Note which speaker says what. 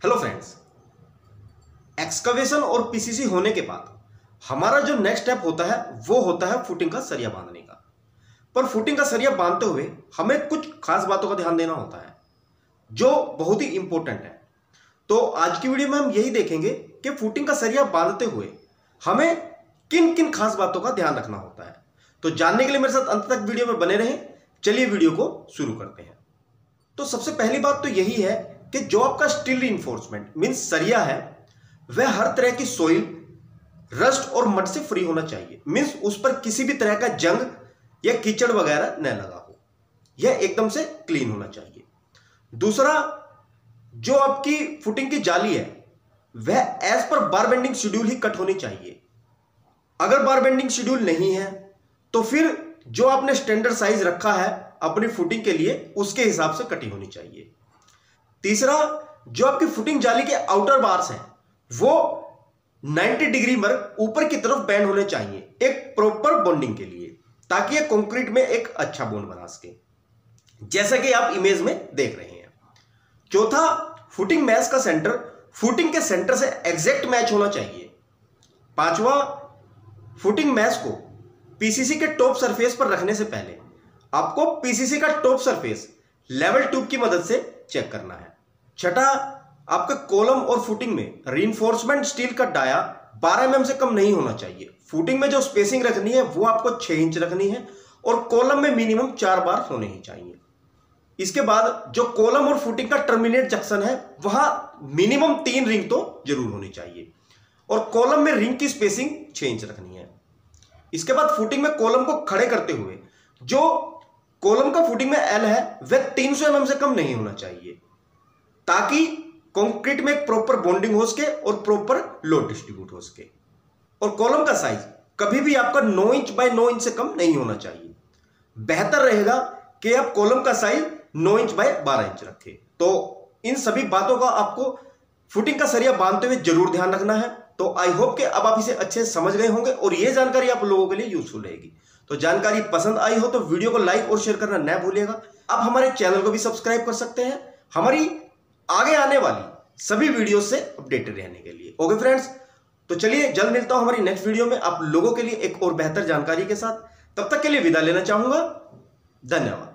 Speaker 1: Hello friends, excavation और PCC होने के बाद हमारा जो नेक्स्ट स्टेप होता है वो होता है फुटिंग का सरिया बांधने का। पर फुटिंग का सरिया बांधते हुए हमें कुछ खास बातों का ध्यान देना होता है जो बहुत ही इंपॉर्टेंट है। तो आज की वीडियो में हम यही देखेंगे कि फुटिंग का सरिया बांधते हुए हमें किन किन खास बातों का ध्यान रखना होता है। तो जानने के लिए मेरे साथ अंत तक वीडियो में बने रहें। चलिए वीडियो को शुरू करते हैं। तो सबसे पहली बात तो यही है कि जो आपका स्टील रिइंफोर्समेंट मींस सरिया है वह हर तरह की सोइल, रस्ट और मड से फ्री होना चाहिए। मींस उस पर किसी भी तरह का जंग या कीचड़ वगैरह न लगा हो, यह एकदम से क्लीन होना चाहिए। दूसरा, जो आपकी फुटिंग की जाली है वह एज पर बार बेंडिंग शेड्यूल ही कट होनी चाहिए। अगर बार बेंडिंग शेड्यूल नहीं है तो फिर जो आपने स्टैंडर्ड साइज रखा है अपनी फुटिंग के लिए उसके हिसाब से कटी होनी चाहिए। तीसरा, जो आपकी फुटिंग जाली के आउटर बार्स हैं वो 90 डिग्री पर ऊपर की तरफ बेंड होने चाहिए एक प्रॉपर बॉन्डिंग के लिए, ताकि ये कंक्रीट में एक अच्छा बॉन्ड बना सके, जैसा कि आप इमेज में देख रहे हैं। चौथा, फुटिंग मैश का सेंटर फुटिंग के सेंटर से एग्जैक्ट मैच होना चाहिए। पांचवा, फुटिंग मैश को पीसीसी के टॉप सरफेस पर रखने से पहले आपको पीसीसी का टॉप सरफेस लेवल ट्यूब की मदद से चेक करना है। छठा, आपके कॉलम और फुटिंग में रीइंफोर्समेंट स्टील का डाया 12 mm से कम नहीं होना चाहिए। फुटिंग में जो स्पेसिंग रखनी है वो आपको 6 इंच रखनी है और कॉलम में मिनिमम 4 बार होने ही चाहिए। इसके बाद जो कॉलम और फुटिंग का टर्मिनेट जंक्शन है वहां मिनिमम 3 रिंग तो जरूर होनी चाहिए और कॉलम में रिंग की स्पेसिंग 6 इंच रखनी है। इसके बाद फुटिंग में कॉलम को खड़े करते हुए जो कॉलम का फुटिंग में एल है वह 300 mm से कम नहीं होना चाहिए, ताकि कंक्रीट में एक प्रॉपर बॉन्डिंग हो सके और प्रॉपर लोड डिस्ट्रीब्यूट हो सके। और कॉलम का साइज कभी भी आपका 9 इंच बाय 9 इंच से कम नहीं होना चाहिए। बेहतर रहेगा कि आप कॉलम का साइज 9 इंच बाय 12 इंच रखें। तो इन सभी बातों का आपको फुटिंग का सरिया बांधते हुए जरूर ध्यान रखना है। तो आई होप कि अब आप इसे अच्छे से समझ गए होंगे और यह जानकारी आप लोगों के लिए यूजफुल रहेगी। तो जानकारी पसंद आई हो तो वीडियो को लाइक और शेयर करना न भूलिएगा। आप हमारे चैनल को भी सब्सक्राइब कर सकते हैं हमारी आगे आने वाली सभी वीडियो से अपडेटेड रहने के लिए। ओके फ्रेंड्स, तो चलिए जल्द मिलता हूं हमारी नेक्स्ट वीडियो में आप लोगों के लिए एक और बेहतर जानकारी के साथ। तब तक के लिए विदा लेना चाहूंगा। धन्यवाद।